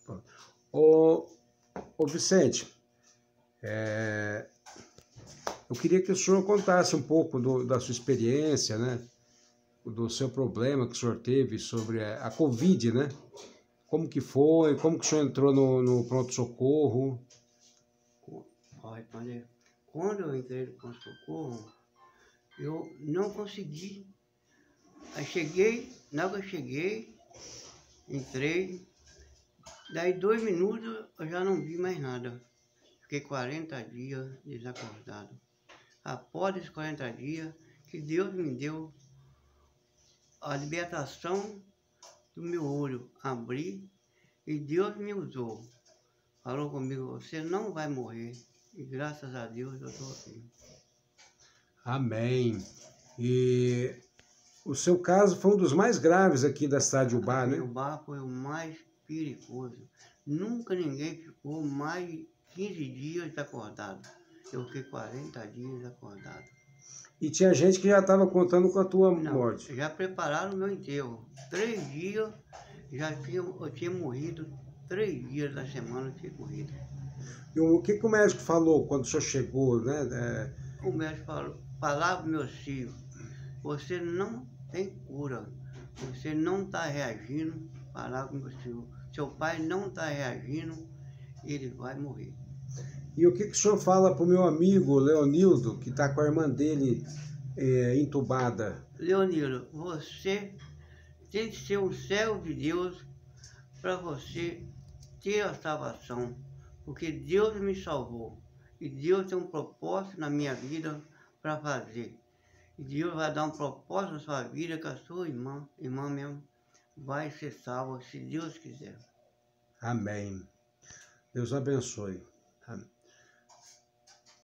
Ô, ô Vicente, eu queria que o senhor contasse um pouco da sua experiência, né? Do seu problema que o senhor teve sobre a Covid, né? Como que foi? Como que o senhor entrou no pronto-socorro? Olha, quando eu entrei no pronto-socorro, eu não consegui. Aí na hora que eu cheguei, entrei, daí 2 minutos eu já não vi mais nada. Fiquei 40 dias desacordado. Após esses 40 dias, que Deus me deu a libertação do meu olho, abri e Deus me usou. Falou comigo, você não vai morrer. E graças a Deus eu estou aqui. Amém. E o seu caso foi um dos mais graves aqui da cidade de Ubá, né? Ubá foi o mais perigoso. Nunca ninguém ficou mais de 15 dias desacordado. Eu fiquei 40 dias desacordado. E tinha gente que já estava contando com a tua morte. Já prepararam o meu enterro. 3 dias, eu tinha morrido. 3 dias da semana eu tinha morrido. E o que o médico falou quando o senhor chegou, né? O médico falava para meus filhos, você não tem cura, você não está reagindo, falava com meus filhos, seu pai não está reagindo, ele vai morrer. E o que o senhor fala para o meu amigo Leonildo, que está com a irmã dele entubada? Leonildo, você tem que ser um servo de Deus para você ter a salvação, porque Deus me salvou e Deus tem um propósito na minha vida para fazer. E Deus vai dar um propósito na sua vida que a sua irmã mesmo, vai ser salva, se Deus quiser. Amém. Deus abençoe. Amém.